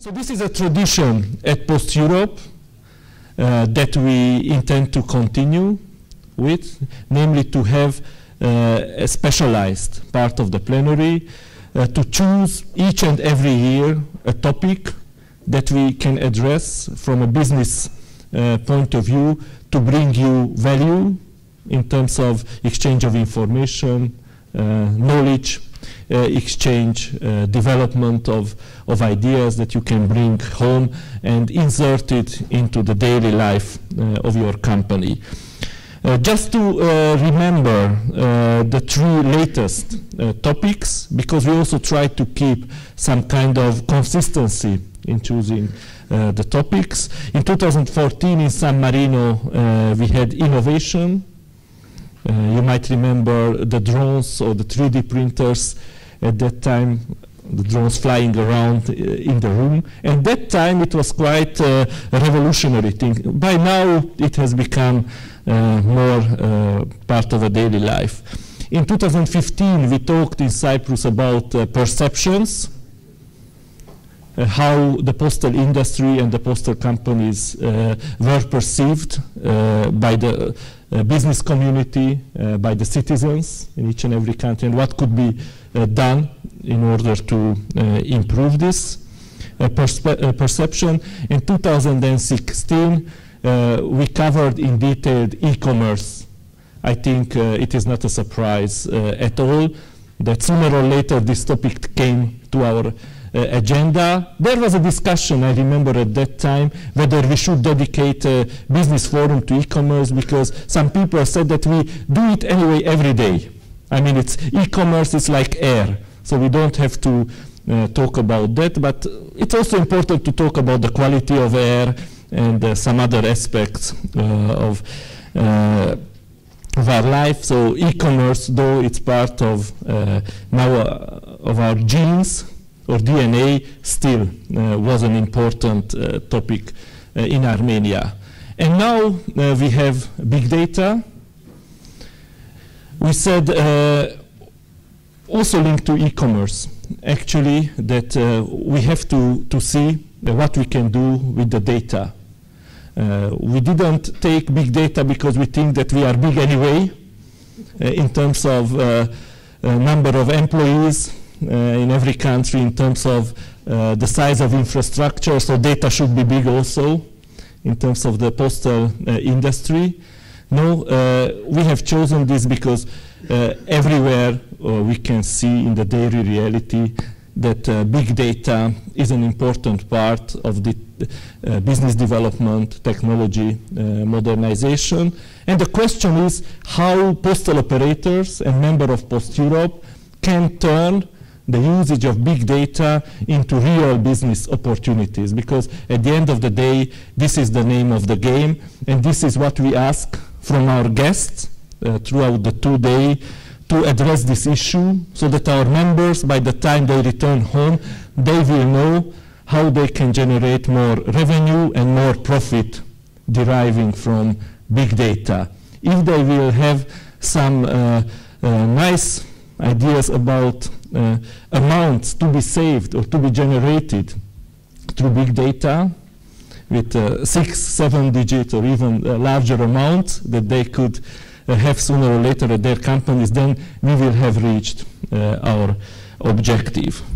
So this is a tradition at Post Europe that we intend to continue with, namely to have a specialized part of the plenary, to choose each and every year a topic that we can address from a business point of view to bring you value in terms of exchange of information, knowledge, exchange, development of ideas that you can bring home and insert it into the daily life of your company. Just to remember the three latest topics, because we also try to keep some kind of consistency in choosing the topics. In 2014 in San Marino we had innovation. You might remember the drones or the 3D printers at that time, the drones flying around in the room. And that time it was quite a revolutionary thing. By now it has become more part of a daily life. In 2015 we talked in Cyprus about perceptions, how the postal industry and the postal companies were perceived by the business community, by the citizens in each and every country, and what could be done in order to improve this perception. In 2016, we covered in detail e-commerce. I think it is not a surprise at all that sooner or later this topic came to our agenda. There was a discussion, I remember at that time, whether we should dedicate a business forum to e-commerce, because some people said that we do it anyway every day. I mean, it's e-commerce is like air, so we don't have to talk about that, but it's also important to talk about the quality of air and some other aspects of our life. So e-commerce, though it's part of now of our genes or DNA, still was an important topic in Armenia. And now we have big data. We said also linked to e-commerce, actually, that we have to see what we can do with the data. We didn't take big data because we think that we are big anyway in terms of number of employees in every country, in terms of the size of infrastructure, so data should be big also in terms of the postal industry. No, we have chosen this because everywhere we can see in the daily reality that big data is an important part of the business development, technology, modernization. And the question is how postal operators and members of Post Europe can turn the usage of big data into real business opportunities, because at the end of the day, this is the name of the game, and this is what we ask from our guests throughout the 2 days to address this issue, so that our members, by the time they return home, they will know how they can generate more revenue and more profit deriving from big data. If they will have some nice ideas about amounts to be saved or to be generated through big data with 6, 7 digit or even larger amounts that they could have sooner or later at their companies, then we will have reached our objective.